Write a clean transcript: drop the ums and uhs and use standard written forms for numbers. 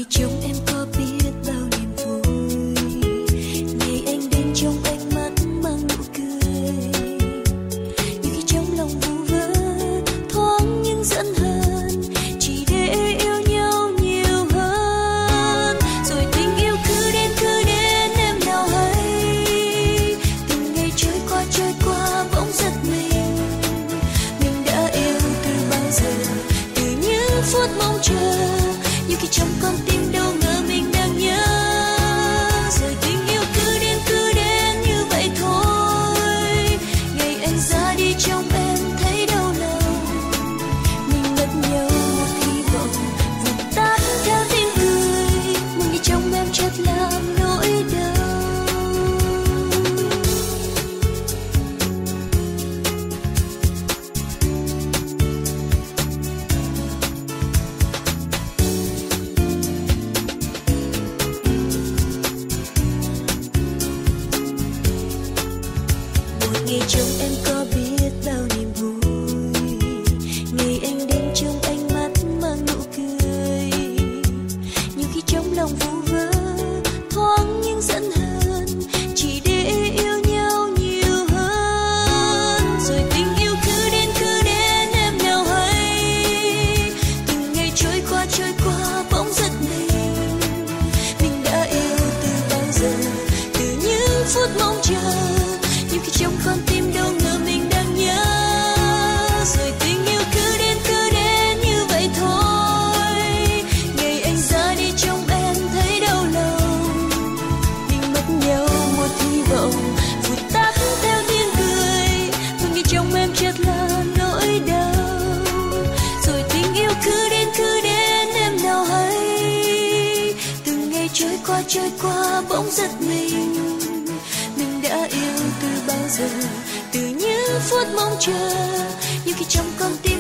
trông em có biết bao niềm vui, ngày anh đến trong ánh mắt mang nụ cười, như khi trong lòng vu vơ thoáng nhưng giận hờn, chỉ để yêu nhau nhiều hơn. Rồi tình yêu cứ đến em nào hay, từng ngày trôi qua bỗng giật mình đã yêu từ bao giờ, từ những phút mong chờ, như khi trong con tim đâu ngờ mình đang nhớ. Rồi tình yêu cứ đến như vậy thôi, ngày anh ra đi trong em thấy đau lòng, mình mất nhau một hy vọng vụt tắt theo tiếng cười, mong như trong em chợt làm nỗi đau. Ngày trông em có biết bao niềm vui, ngày anh đến trong ánh mắt mang nụ cười, như khi trong lòng vu vơ thoáng nhưng giận hờn, chỉ để yêu nhau nhiều hơn. Rồi tình yêu cứ đến em nào hay, từng ngày trôi qua bỗng giật mình đã yêu từ bao giờ, từ những phút mong chờ, như khi trong con tim đâu ngờ mình đang nhớ. Rồi tình yêu cứ đến như vậy thôi, ngày anh ra đi trong em thấy đau lòng, mình mất nhau một hy vọng vụt tắt theo tiếng cười, mong như trong em chợt là nỗi đau. Rồi tình yêu cứ đến em nào hay, từng ngày trôi qua bỗng giật mình đã yêu từ bao giờ, từ những phút mong chờ, như khi trong con tim